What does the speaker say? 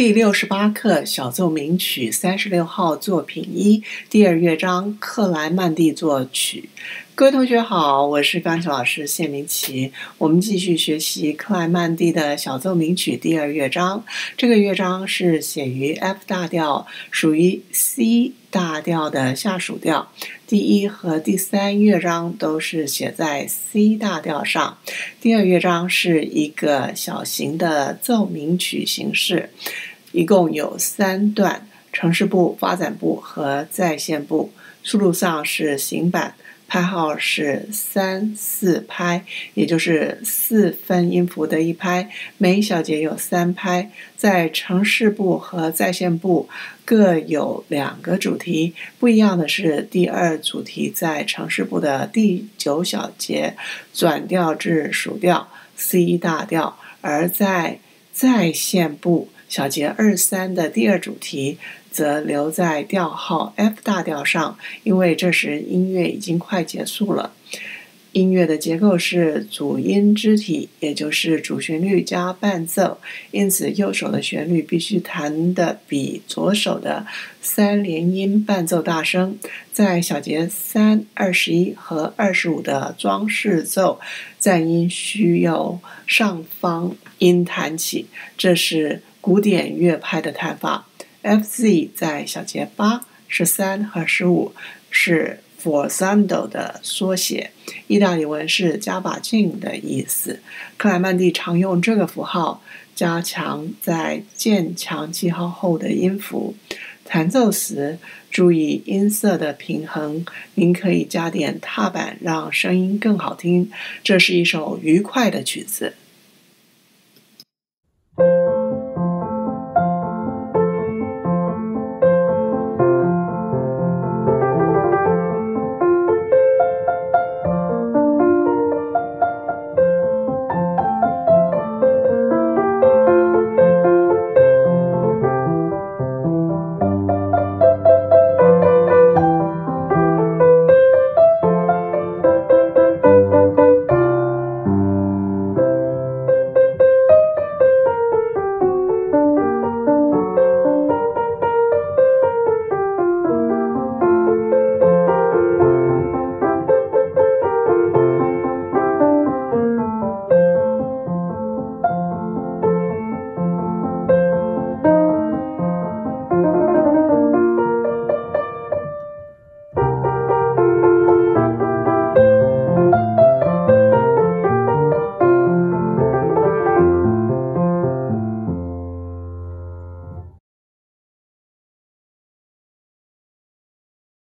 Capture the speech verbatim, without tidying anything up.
第六十八课小奏鸣曲三十六号作品一第二乐章克莱曼蒂作曲。各位同学好，我是钢琴老师谢明琪，我们继续学习克莱曼蒂的小奏鸣曲第二乐章。这个乐章是写于 F 大调，属于 C 大调的下属调。第一和第三乐章都是写在 C 大调上。第二乐章是一个小型的奏鸣曲形式，一共有三段：城市部、发展部和在线部。速度上是行板，拍号是三四拍，也就是四分音符的一拍，每小节有三拍。在城市部和在线部各有两个主题，不一样的是，第二主题在城市部的第九小节转调至属调 C 大调，而在在线部小节二三的第二主题则留在调号 F 大调上，因为这时音乐已经快结束了。音乐的结构是主音肢体，也就是主旋律加伴奏，因此右手的旋律必须弹得比左手的三连音伴奏大声。在小节三、二十一和二十五的装饰奏，赞音需由上方音弹起，这是古典乐派的弹法。F Z 在小节八、十三和十五是 forzando 的缩写，意大利文是加把劲的意思。克莱曼蒂常用这个符号加强在渐强记号后的音符。弹奏时注意音色的平衡，您可以加点踏板让声音更好听。这是一首愉快的曲子。